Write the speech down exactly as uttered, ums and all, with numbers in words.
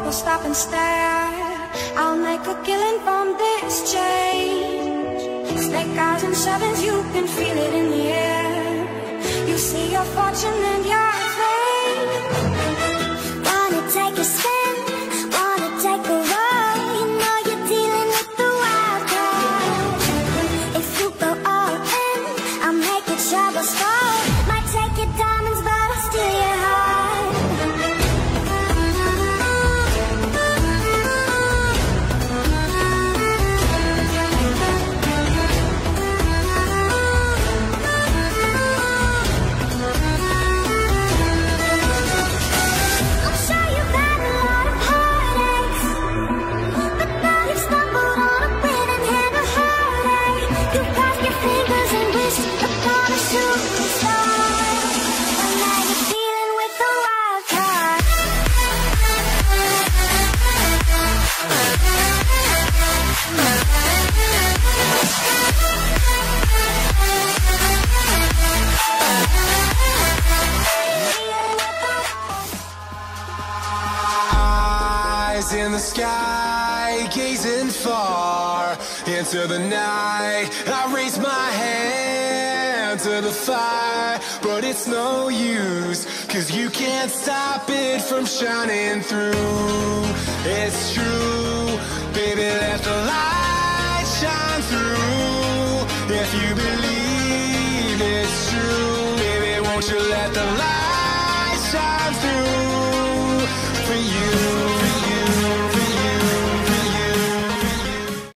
people stop and stare. I'll make a killing from this change. Snake eyes and sevens, you can feel it in the air. You see your fortune and your fame. Wanna take a spin, wanna take a ride. You know you're dealing with the wild card. If you go all in, I'll make it troubles fall. Might take your diamonds, but I'll steal your heart. I'm sure you've had a lot of heartaches, but now you've stumbled on a winning hand of heartache. You crossed your fingers and wished upon a shooting star. But now you're dealing with the wild card. Eyes in the sky, gazing far into the night. I raise my hand to the fire, but it's no use, cause you can't stop it from shining through. It's true, baby, let the light shine through. If you believe it's true, baby, won't you let the light shine through for you?